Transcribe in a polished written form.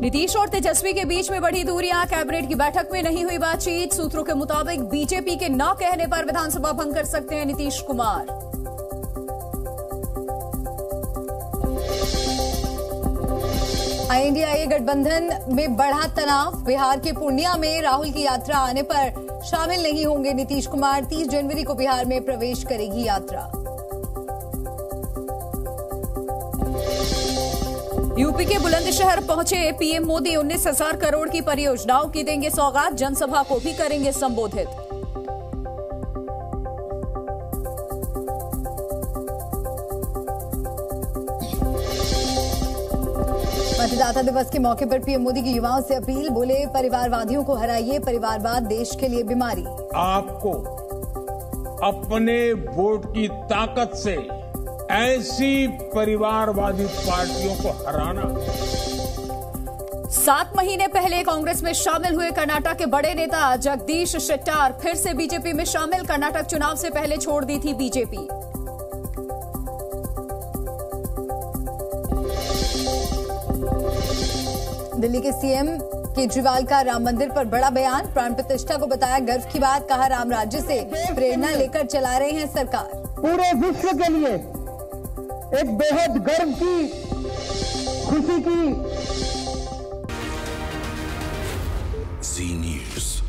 नीतीश और तेजस्वी के बीच में बढ़ी दूरियां, कैबिनेट की बैठक में नहीं हुई बातचीत। सूत्रों के मुताबिक बीजेपी के न कहने पर विधानसभा भंग कर सकते हैं नीतीश कुमार। INDIA गठबंधन में बढ़ा तनाव। बिहार के पूर्णिया में राहुल की यात्रा आने पर शामिल नहीं होंगे नीतीश कुमार। 30 जनवरी को बिहार में प्रवेश करेगी यात्रा। यूपी के बुलंदशहर पहुंचे पीएम मोदी। 19,000 करोड़ की परियोजनाओं की देंगे सौगात। जनसभा को भी करेंगे संबोधित। मतदाता दिवस के मौके पर पीएम मोदी की युवाओं से अपील। बोले, परिवारवादियों को हराइए, परिवारवाद देश के लिए बीमारी। आपको अपने वोट की ताकत से ऐसी परिवारवादी पार्टियों को हराना। 7 महीने पहले कांग्रेस में शामिल हुए कर्नाटक के बड़े नेता जगदीश शेट्टार फिर से बीजेपी में शामिल। कर्नाटक चुनाव से पहले छोड़ दी थी बीजेपी। दिल्ली के सीएम केजरीवाल का राम मंदिर पर बड़ा बयान। प्राण प्रतिष्ठा को बताया गर्व की बात। कहा, राम राज्य से प्रेरणा लेकर चला रहे हैं सरकार। पूरे विश्व के लिए एक बेहद गर्व की, खुशी की। Zee News।